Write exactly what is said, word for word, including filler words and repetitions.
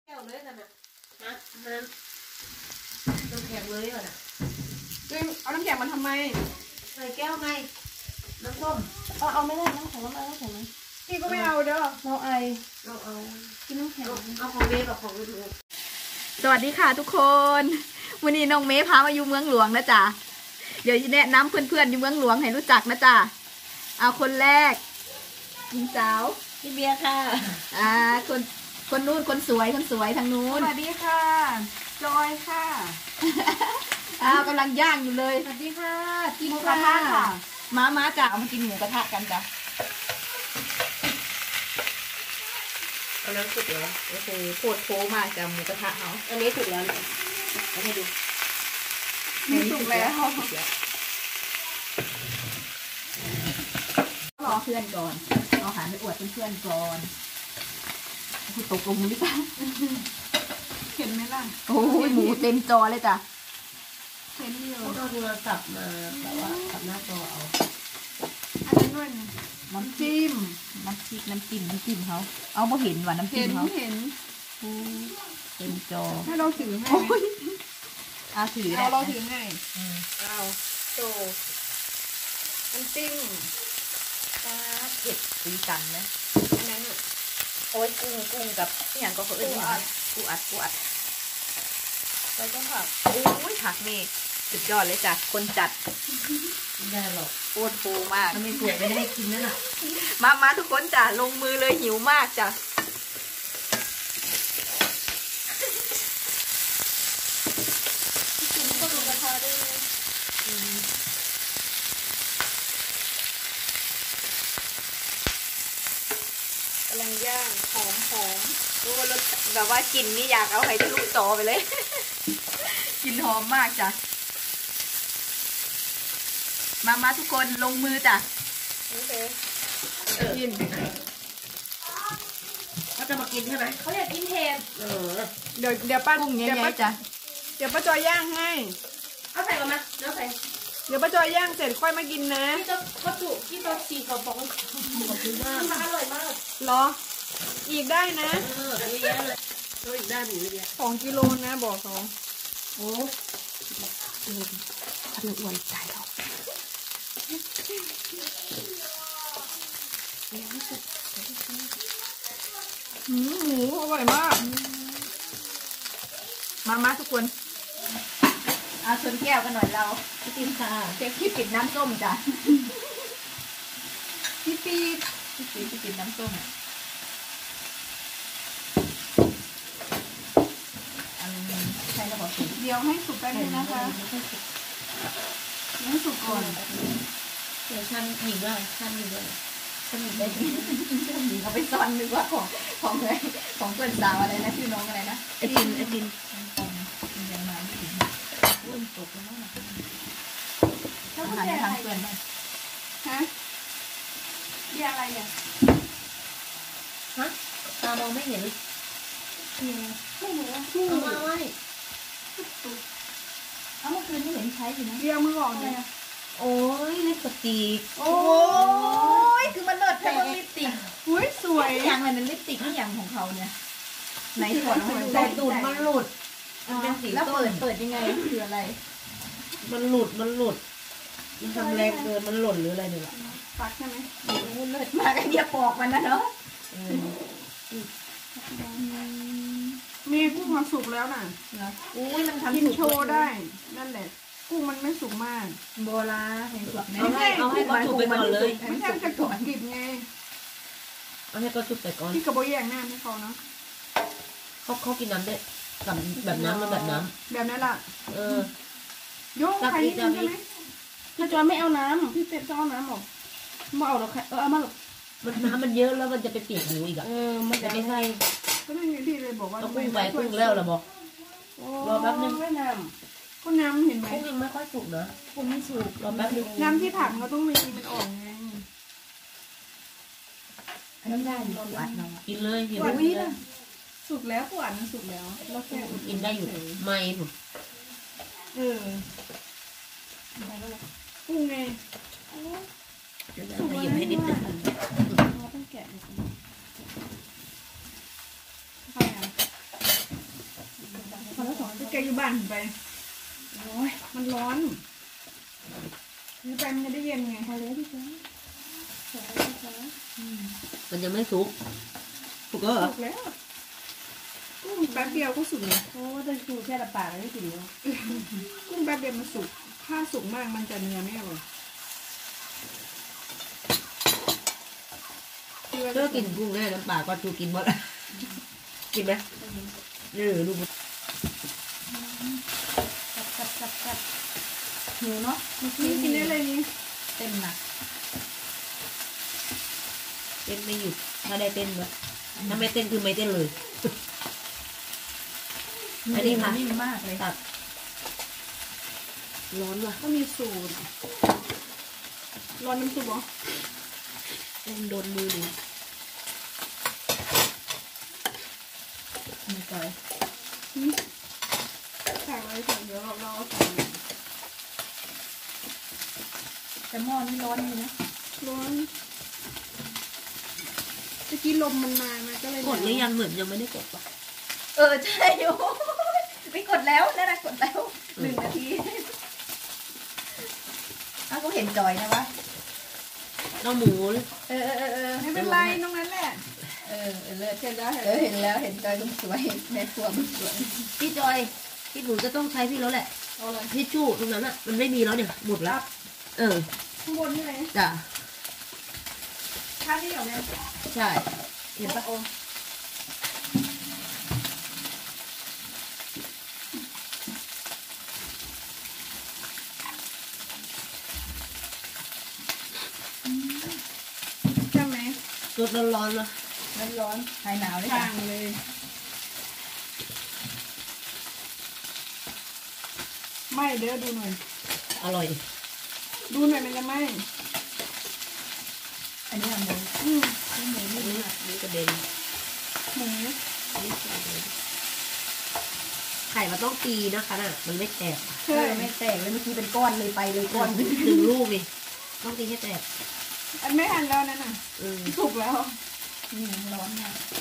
ก้วเลยกันนะฮะน้ำน้ำแข็งเลยก่อนนะเอาน้ำแข็งมันทำไมใส่แก้วไงน้ำส้มเอาเอาไม่ได้น้ำแข็งน้ำไอน้ำแข็งไหมพี่ก็ไม่เอาเด้อเราไอเราเอากินน้ำแข็งเอาของเมย์กับของลูกสวัสดีค่ะทุกคนวันนี้น้องเมย์พามาอยู่เมืองหลวงนะจ๊ะเดี๋ยวแนะนำเพื่อนๆอยู่เมืองหลวงให้รู้จักนะจ๊ะเอาคนแรกหญิงสาวพี่เบียร์ค่ะอ่าคนคนนู้นคนสวยคนสวยทางนู้นสวัสดีค่ะจอยค่ะอ้าวกำลังย่างอยู่เลยสวัสดีค่ะกินหมูกระทะค่ะมามาจ้ะเอามากินหมูกระทะกันจ้ะอันนั้นสุกแล้วโอ้โหโคตรโผล่มากจ้ะหมูกระทะเขาอันนี้สุกแล้วเอาให้ดูนี่สุกแล้วรอเพื่อนก่อนเอาอาหารไปอวดเพื่อนๆก่อนคุณตกลงหรือเปล่าเห็นไหมล่ะโอ้ยหมูเต็มจอเลยจ้ะเห็นอยู่เขาเอาโทรศัพท์มาแต่ว่าขับหน้าจอเอาอันนั้นด้วยน้ำจิ้มน้ำพริกน้ำจิ้มน้ำจิ้มเขาเอามาเห็นว่าน้ำจิ้มเขาเห็นเต็มจอให้เราถือให้เอาถือเราเราถือให้เอาโตน้ำจิ้มปลาเผ็ดสีสันนะอันนั้นอ่ะโอ้ยกุ้งกุ้งกับอย่างก็เขาเอ้ยกูอัดกูอัดแล้วก็ผักโอ้ยผักนี่สุดยอดเลยจ้ะคนจัดได้หรอกโคตรโผล่มากถ้าไม่สวยไม่ได้กินนั่นน่ะมามาทุกคนจ้ะลงมือเลยหิวมากจ้ะกินก็ดูกระทะได้เลยกำลังย่างหอมหอมรู้ว่ารสแบบว่ากลิ่นนี่อยากเอาให้ทะลุจอไปเลยกลิ่นหอมมากจ้ะมามาทุกคนลงมือจ้ะโอเคกินเขาจะมากินใช่ไหมเขาอยากกินเห็ดเออเดี๋ยวเดี๋ยวป้ากุ้งเงี้ยจ้ะเดี๋ยวป้าจอยย่างให้เอาใส่ก่อนนะเดี๋ยวใส่เดี๋ยวป้าจอยย่างเสร็จค่อยมากินนะที่ตัววัตถุที่ตัวสีขาวฟองขอบคุณมากมันอร่อยมากหรออีกได้นะเออเยอะแยะเลยตัวอีกได้หมูเยอะสองกิโลนะบอกสองโอ้ทำอ้วนใจเราหืมหมูอร่อยมากมามาทุกคนเอาชนแก้วกันหน่อยเราพี่ติมค่ะเช็คที่ปิดน้ำส้มจ้ะพี่ปีพี่ปีที่ปิดน้ำส้มอันใช่ระบบสุกเดี๋ยวให้สุกแป๊บนึงนะคะให้สุกก่อนเดี๋ยวชั้นหญิงด้วยชั้นหญิงด้วยชั้นหญิงได้ชั้นหญิงเขาไปซ่อนนึกว่าของของอะไรของเพื่อนสาวอะไรนะชื่อน้องอะไรนะไอจินไอจินยังมาไม่ถึงเริ่มตกแล้วนะอาหารทางเพื่อนบ้างฮะเรียกอะไรเนี่ยฮะตามองไม่เห็นไม่รู้ว่าเอามาไว้เอาเมื่อคืนไม่เห็นใช้อยู่นะเรียกมือออกเลยโอ้ยลิปสติกโอ้ยคือมันเลิศแต่ลิปสติกอุ้ยสวยอย่างอะไรมันลิปสติกนี่อย่างของเขาเนี่ยไหนถอดให้ดูแต่ตูดมันหลุดมันเป็นสีแล้วเปิดเปิดยังไงคืออะไรมันหลุดมันหลุดมันทำแรงเกินมันหล่นหรืออะไรเนี่ยปักใช่ไหมโอ้เลิศมากไอเดียปอกมันนะเนาะมีกุ้งมาสุกแล้วน่ะอุ้ยมันทำกินโชว์ได้นั่นแหละกุ้งมันไม่สุกมากโบราณเห็นสุกไหมเอาให้เอาให้เขาสุกไปก่อนเลยไม่ใช่จะกรอบกริบไงเอาให้เขาสุกไปก่อนที่กระโบแยงหน้าให้เขาเนาะเขาเขากินน้ำได้กับแบบน้ำมันแบบน้ำแบบนั้นล่ะเออโยกใครใช่ไหมพี่จอยไม่เอาน้ำพี่เต็มจะเอาน้ำหรอกไม่เอาหรอกเออเอามาหรอกมันน้ำมันเยอะแล้วมันจะไปเปียกหมูอีกอ่ะเออมันจะไม่ใช่ก็นั่นไงพี่เลยบอกว่าเอากุ้งไปกุ้งแล้วเหรอบอกรอแป๊บนึงไม่น้ำก็น้ำเห็นไหมกุ้งยังไม่ค่อยสุกนะกุ้งไม่สุกรอแป๊บนึงน้ำที่ผักเราต้องมีมันออกไงอันนั้นได้อยู่อัดเรากินเลยหวานนี่นะสุกแล้วหวานมันสุกแล้วเราแค่กินได้อยู่ไม่ผมเออกุ้งไงเดี๋ยวเราหยิบให้นิดนึงต้องแกะานไปโอ้ยมันร้อนซื้อไปมันจะได้เย็นไงพอแล้วพี่จ๊ะพอแล้วพี่จ๊ะมันยังไม่สุกสุกแล้วเหรอสุกแล้วกุ้งแป๊บเดียวก็สุกเลยโอ้จะชูแค่ละปากไม่ถึงกุ้งแป๊บเดียวมันสุกถ้าสุกมากมันจะเนื้อไม่อร่อยเลิกกินกุ้งแน่น้ำปลาก็ชูกินหมดกินไหมเออดูกัดกัดกัดกัดหิวเนาะเมื่อกี้นี่กินได้เลยนี่เต็มหนักเต้นไม่หยุดถ้าได้เต้นวะถ้าไม่เต้นคือไม่เต้นเลย อันนี้ค่ะนิ่มมากเลยตัดร้อนว่ะก็มีสูตรร้อนน้ำซุปเหรอเต้นโดนมือดินี่ก่อนใส่ไว้ใส่เดี๋ยวเราเราใส่แต่หม้อนี่ร้อนอยู่นะร้อนเมื่อกี้ลมมันมามันก็เลยกดหรือยังเหมือนยังไม่ได้กดป่ะเออใช่โอ้ยไม่กดแล้วนั่นนะกดแล้วหนึ่งนาทีอ้าวก็เห็นจอยนะวะน้องหมูเออเออเออเออไม่เป็นไรตรงนั้นแหละเออเออเลิศเห็นแล้วเออเห็นแล้วเห็นจอยคนสวยแม่ครัวมันสวยพี่จอยพี่หนูจะต้องใช้พี่แล้วแหละเอาเลยทิชชู่ตรงนั้นอ่ะมันไม่มีแล้วเนี่ยหมดแล้ว เออข้างบนนี่เลยจ้ะท่าที่เหรอแม่ใช่เห็นปะโอ้ใช่ไหมสดร้อนๆนะร้อนร้อนหายหนาวเลยต่าค่ะงเลย ไม่เด้อดูหน่อยอร่อยดูหน่อยมันจะไหมอันนี้ทำโดนอืมนี่หมูนี่นี่มากนี่กระเด็นหมูนี่กระเด็นไข่มันต้องตีนะคะน่ะมันไม่แตกเอใช่อไม่แตกเลยเมื่อกี้เป็นก้อนเลยไปเลยก้อนหนึ่งลูกนี่ต้องตีให้แตกอันไม่ทันแล้วนั่นน่ะอืมถูกแล้วนี่ร้อนมาก